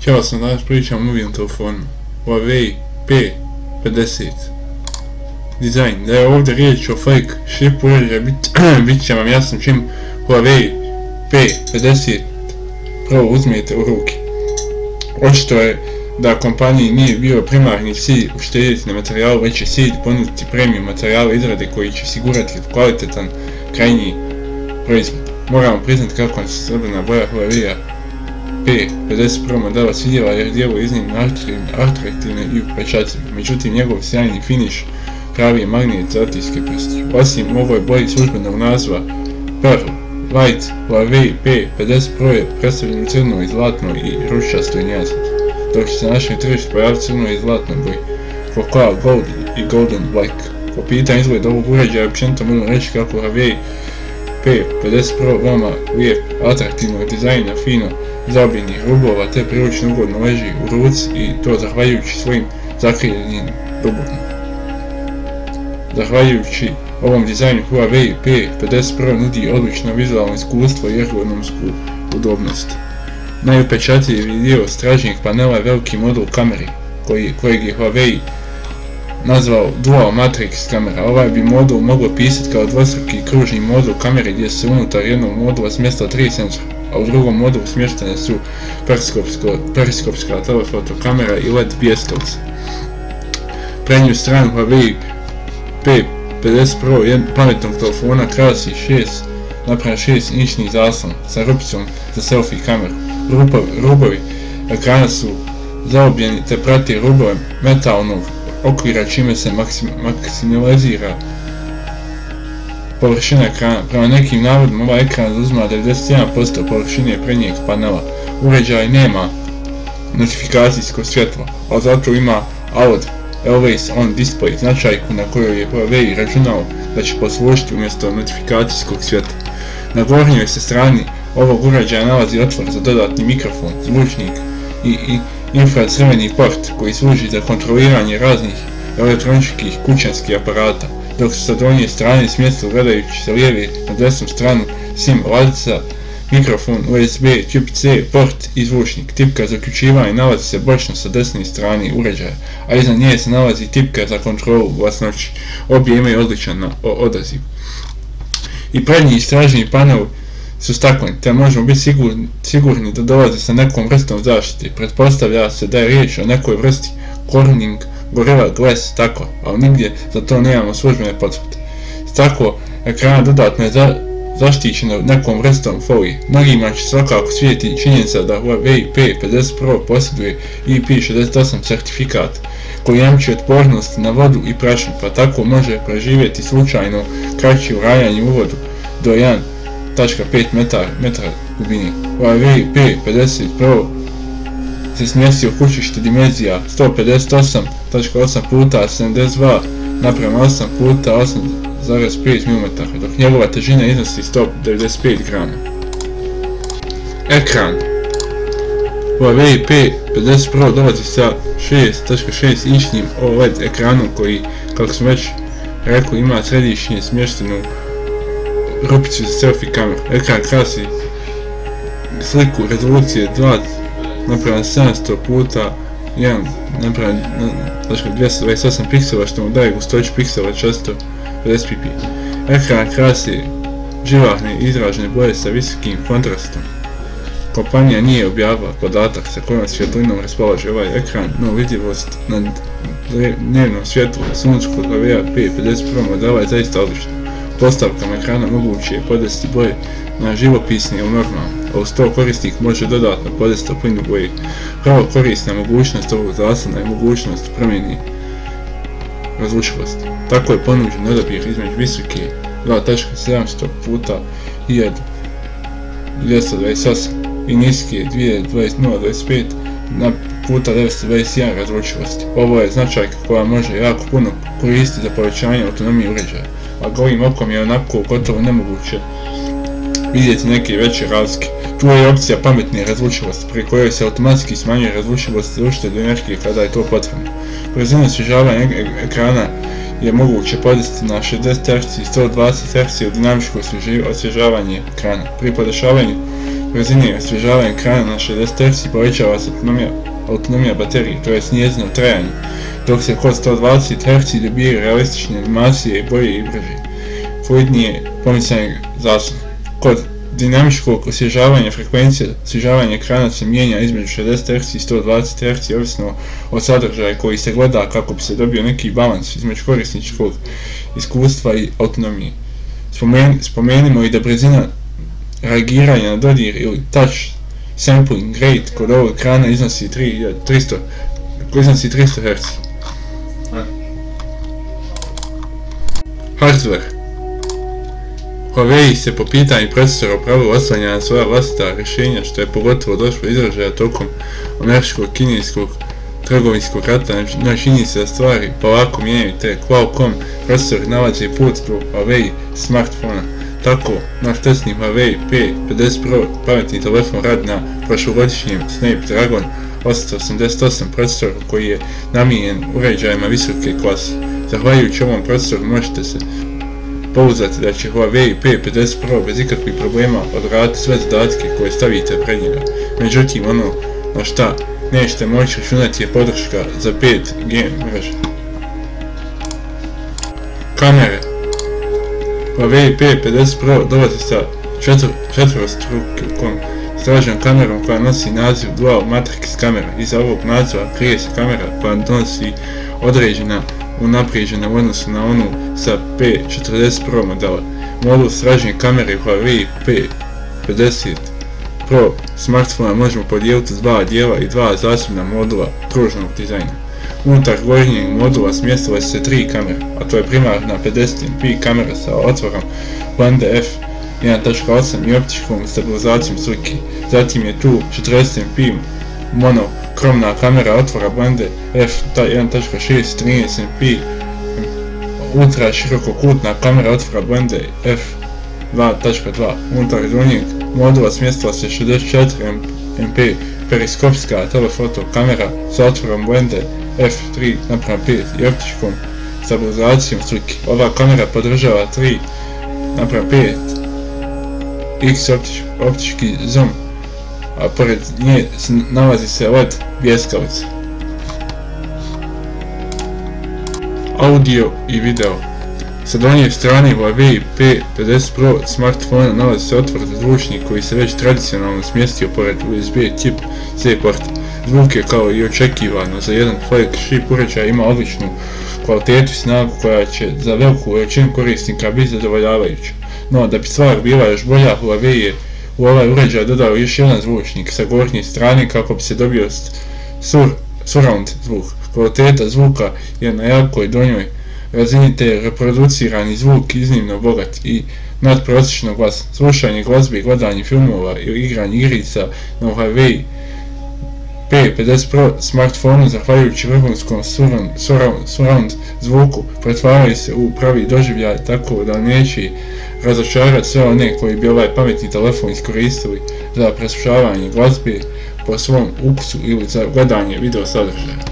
Ćao, sam danas pričam o mobilnom telefonu. Huawei P50. Dizajn. Da je ovdje riječ o flagship uređaju, bit će vam jasno čim Huawei P50 Pro uzmijete u ruke. Očito je da kompaniji nije bio primarni cilj uštedjeti na materijalu, već je cilj ponuditi premium materijale izrade koji će osigurati kvalitetan krajnji proizvod. Moramo priznati kako nam se srebrna boja Huawei P50 Pro modela svidjela jer djeluje iznimno atraktivno i upečatljivo. Međutim, njegov sjajni finish pravi je magnet za otiske prstiju. Osim ovoj boji službenog nazva Pearl White, Huawei P50 Pro je predstavljen u crnoj, zlatnoj i ružičastoj njazi, dok će se na našem tržištu pojaviti crnoj i zlatnoj boji, Cocoa Gold i Golden Black. Po pitanju izgleda ovog uređaja općenito mogu reći kako Huawei P50 Pro veoma lijep, atraktivnog dizajna, fino zaobiljenih rubova te prilično ugodno leži u ruci i to zahvaljujući svojim zakrivljenim rubovima. Zahvaljujući ovom dizajnu Huawei P50 Pro nudi odlično vizualno iskustvo i ergonomsku udobnost. Najupečatljiviji dio stražnjeg panela je veliki modul kamere kojeg je Huawei nazvao Dual Matrix kamera. Ovaj bi modul moglo pisati kao dvostruki kružni modul kamere gdje se unutar jednog modula smjesta 3 senzora, a u drugom modulu smještene su periskopska telefoto kamera i LED bljeskovica. Prednju stranu Huawei P50 Pro pametnog telefona krasi 6:6 inčni zaslon sa rupicom za selfie kameru. Rubovi ekrana su zaobljeni te prati rubove metalnog okvira čime se maksimalizira površina ekrana. Prema nekim navodima ovaj ekran zauzima 91% površine prednjeg panela. Uređaj nema notifikacijsko svjetlo, a zato ima ALOD Always On Display, značajku na kojoj je Huawei računao da će poslužiti umjesto notifikacijskog svjetla. Na gornjoj se strani ovog uređaja nalazi otvor za dodatni mikrofon, zvučnik i infracrveni port koji služi za kontroliranje raznih elektroničkih kućanskih aparata, dok su sa donje strane smjesto gledajući sa lijeve na desnu stranu SIM ladica, mikrofon, USB, Type-C, port i zvučnik. Tipka za uključivanje nalazi se bočno sa desne strane uređaja, a iznad nje se nalazi tipka za kontrolu glasnoći. Obje imaju odličan odaziv. I prednji stražnji panel su stakleni, te možemo biti sigurni da dolaze sa nekom vrstom zaštite. Pretpostavlja se da je riječ o nekoj vrsti Corning Gorilla Glass stakla, ali nigdje za to nemamo službene potvrde. Staklo ekrana dodatno je zaštićeno nekom vrstom folije. Mnogima će svakako svidjeti činjenica da Huawei P50 Pro posjeduje IP68 certifikat koji jamči otpornost na vodu i prašinu, pa tako može preživjeti slučajno kraće urajanje u vodu do 1,5 metra dubine. Huawei P50 Pro se smjesti u kućište dimenzija 158,8 x 72:8 x 8,5 mm, dok njegova težina iznosi 195 grama. Ekran Huawei P50 Pro dolazi sa 6,6 inčnim OLED ekranom koji, kako smo već rekli, ima središnje smještenu rupicu za selfie kameru. Ekran krasi sliku rezolucije 2:700 x 1:228 piksela što mu daje gustoću piksela 450 pp. Ekran krasi živahne izražene boje sa visokim kontrastom. Kompanija nije objavila podatak sa kojom svjetlinom raspolaže ovaj ekran, no vidljivost na dnevnom svjetlu suncu kod Huawei P50 Pro modela je zaista odlična. Postavkama ekrana moguće je podesiti boje na živopisne ili normalne, a uz to korisnik može dodatno podesiti toplinu boje. Pravo korisna mogućnost ovog zaslona je mogućnost promjene razlučivosti. Tako je ponuđen odabir između visoke 2.700 x 1228 i niske 2.025 x 921 razlučivosti. Ovo je značajka koja može jako puno koristiti za povećanje autonomije uređaja, a golim okom je onako gotovo nemoguće vidjeti neke veće razlike. Tu je opcija pametne razlučivosti, pri kojoj se automatski smanjuje razlučivost za uštedu energije kada je to potrebno. Brzinu osvježavanja ekrana je moguće podesiti na 60 Hz i 120 Hz u dinamičko osvježavanje ekrana. Pri podešavanju brzine osvježavanja ekrana na 60 Hz povećava se autonomija baterije, to jest njezino trajanje, dok se kod 120 Hz dobijaju realistične animacije i bolje i brže, fluidnije pomicanje zaslona. Kod dinamičkog osvježavanja frekvencija osvježavanja ekrana se mijenja između 60 Hz i 120 Hz ovisno od sadržaja koji se gleda kako bi se dobio neki balans između korisničkog iskustva i autonomije. Spomenimo i da brzina reagiranja na dodir ili touch sampling rate kod ovog ekrana iznosi 300 Hz. Hardware. Huawei se po pitanju procesora u pravilu oslanja na svoja vlastita rješenja, što je pogotovo došlo izražaja tokom američko-kineskog trgovinskog rata. No čini se da stvari polako mijenjaju, te Qualcomm procesori nalaze put do Huawei smartfona. Tako, naš testni Huawei P50 Pro pametni telefon radi na prošlogodišnjem Snapdragon 888 procesoru koji je namijenjen uređajima visoke klase. Zahvaljujući ovom procesoru možete se pouzdati da će Huawei P50 Pro bez ikakvih problema odraditi sve zadatke koje stavite pred njega. Međutim, ono na šta nećete moći računati je podrška za 5G mreže. Kamere. Huawei P50 Pro dolazi sa četvorostrukom stražnjom kamerom koja nosi naziv Dual Matrix kamera. Iza ovog naziva krije se kamera koja donosi određena unaprijeđena u odnosu na onu sa P40 Pro modela. Modul stražnje kamere Huawei P50 Pro smartfona možemo podijeliti u dva dijela i dva zasebna modula kružnog dizajna. Unutar gornjeg modula smjestile su se tri kamere, a to je primarna 50MP kamera sa otvorom blende f1.8 i optičkom stabilizacijom slike. Zatim je tu 40MP monokromna kamera otvora blende f1.6 13MP ultra širokokutna kamera otvora blende f2.2. Unutar donjeg modula smjestila se 64MP periskopska telefoto kamera sa otvorom blende f3:5 i optičkom stabilizacijom slike. Ova kamera podržava 3:5 x optički zoom, a pored nje nalazi se LED bljeskalica. Audio i video. Sa donje strane Huawei P50 Pro smartfona nalazi se otvoren zvučnik koji se već tradicionalno smjestio pored USB tip C porta. Zvuk je kao i očekivano za jedan flagship uređaj ima odličnu kvalitetu i snagu koja će za veliku većinu korisnika biti zadovoljavajuća. No, da bi stvar bila još bolja, Huawei je u ovaj uređaj dodao još jedan zvučnik sa gornje strane kako bi se dobio surround zvuk. Kvaliteta zvuka je na jakoj donjoj razini te reproducirani zvuk iznimno bogat i nadprosječno glasan. Slušanje glazbe, gledanje filmova ili igranje igrica na Huawei P50 Pro smartfonu zahvaljujući vrhunskom surround zvuku pretvaraju se u pravi doživljaj, tako da neće razočarati sve one koji bi ovaj pametni telefon iskoristili za preslušavanje glazbe po svom ukusu ili za gledanje video sadržaja.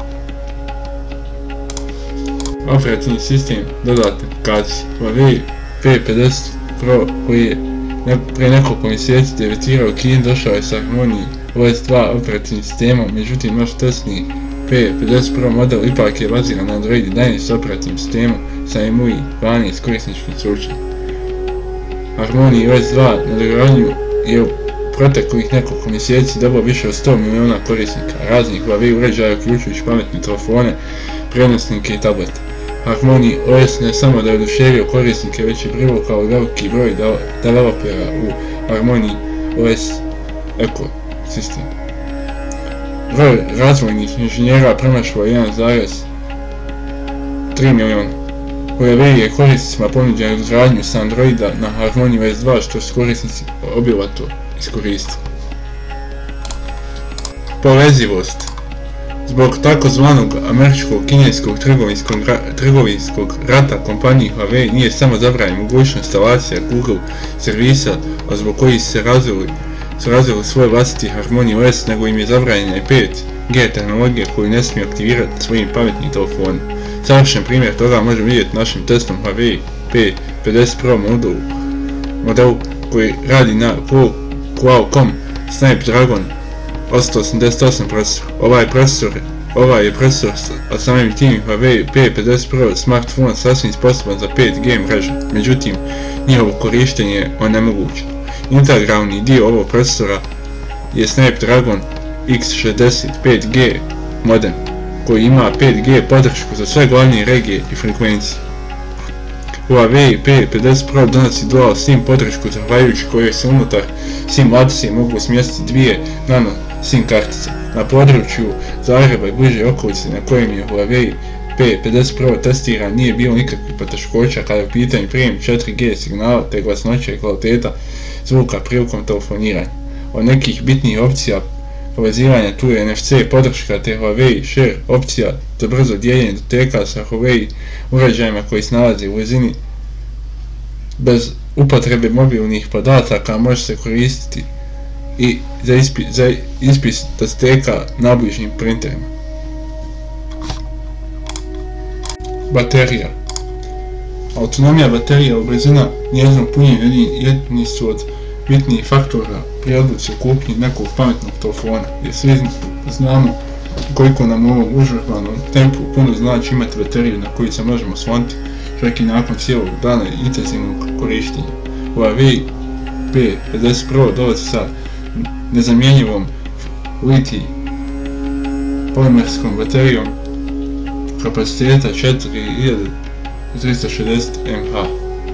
Operativni sistem dodatne aplikacije. Huawei P50 Pro koji je prije nekoliko mjeseci debitirao u Kini došao je sa Harmony OS 2 operativnim sistemom, međutim naš testni P50 Pro model ipak je baziran na Android 11 operativnim sistemom sa MUI 12 korisničkim stručnjem. Harmony OS 2 nadogradnju je u proteklih nekoliko mjeseci dobilo više od 100 miliona korisnika raznih Huawei uređaja uključujući pametne telefone, prenosnike i tablete. Harmony OS ne samo da je oduševio korisnike, već je privukao veliki broj developera u Harmony OS ekosistem. Broj razvojnih inženjera premašilo 1,3 miliona. Huawei je korisnicima ponuđen izgradnju sa Androida na Harmony OS 2 što su korisnici obilato iskoristili. Povezivost. Zbog takozvanog američko-kineskog trgovinskog rata kompaniji Huawei nije samo zabranjena mogućnost instalacija Google servisa, a zbog kojih su razvili svoj vlastiti Harmony OS, nego im je zabranjena i 5G tehnologija koju ne smiju aktivirati svojim pametnim telefonima. Savršen primjer toga možemo vidjeti našim testom Huawei P50 Pro modelu koji radi na Qualcomm Snapdragon 888 procesor. Ovaj je procesor, a samim tim Huawei P50 Pro smartphone sasvim sposoban za 5G mreže, međutim njihovo korištenje je onemogućeno. Integralni dio ovog procesora je Snapdragon X60 5G modem, koji ima 5G podršku za sve glavne regije i frekvencije. Huawei P50 Pro donosi Dual SIM podršku, zahvaljujući kojoj se unutar SIM adaptera mogu smjestiti dvije nano SIM kartice. Na području Zagreba i bliže okolice na kojem je Huawei P50 Pro testiran nije bilo nikakvih poteškoća kada je u pitanju prijem 4G signala te glasnoća i kvaliteta zvuka prilikom telefoniranja. Od nekih bitnijih opcija povezivanja tu je NFC podrška te Huawei Share opcija za brzo dijeljenje datoteka sa Huawei uređajima koji se nalaze u blizini. Bez upotrebe mobilnih podataka može se koristiti i za ispis datoteka najbližim printerima. Baterija. Autonomija baterije i brzina njezinog punjenja jedni su od bitnijih faktora pri odluci o kupnji nekog pametnog telefona, jer svi znamo koliko nam u ovom užurbanom tempu puno znači imati bateriju na koju se možemo sloniti čak i nakon cijelog dana intenzivnog korištenja. Huawei P50 Pro dolazi sa nezamjenjivom litij polimerskom baterijom kapaciteta 4360 mAh.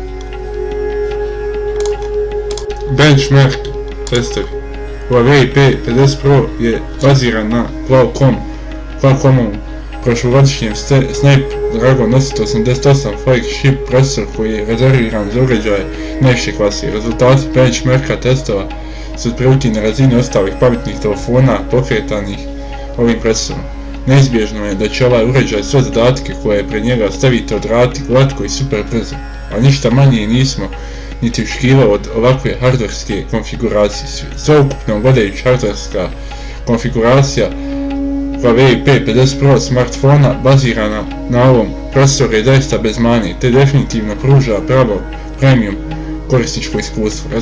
Benchmark testovi. Huawei P50 Pro je baziran na Qualcommovom prošlogodišnjem Snapdragon 888 flagship procesor koji je rezerviran za uređaje najviše klase. Rezultati benchmarka testova su otprilike na razini ostalih pametnih telefona pokretanih ovim procesorom. Neizbježno je da će ovaj uređaj sve zadatke koje pred njega stavite odraditi glatko i super brzo, a ništa manje nismo niti očekivao od ovakve hardverske konfiguracije. Sveukupno gledajući hardverska konfiguracija Huawei P50 Pro smartfona bazirana na ovom procesoru je zaista bez mane, te definitivno pruža pravo premium korisničko iskustvo.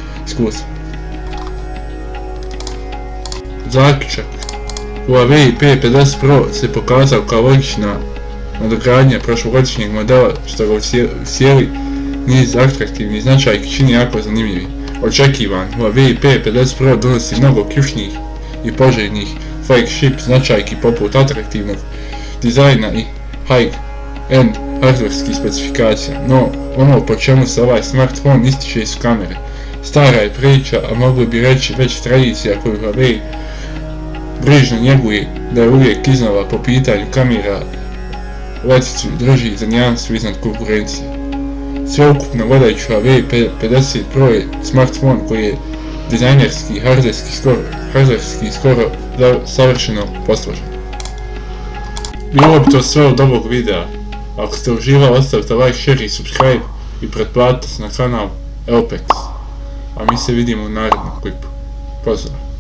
Zaključak. Huawei P50 Pro se pokazao kao logična nadogradnja prošlogodišnjeg modela, što ga cijeli niz atraktivnih značajki čini jako zanimljivim. Očekivan, Huawei P50 Pro donosi mnogo ključnih i poželjnih flagship značajki poput atraktivnog dizajna i high-end hardverskih specifikacija, no ono po čemu se ovaj smartphone ističe su kamere. Stara je priča, a mogli bi reći već tradicija koju Huawei brižno njeguje da je uvijek iznova po pitanju kamera leticu drži za nijansu iznad konkurencije. Sveukupno gledajući Huawei P50 Pro je smartphone koji je dizajnerski i hardverski skoro savršeno posložen. Bilo bi to sve od ovog videa. Ako ste uživali, ostavite like, share i subscribe i pretplatite se na kanal Elpex. A mi se vidimo u narednom klipu. Pozdrav!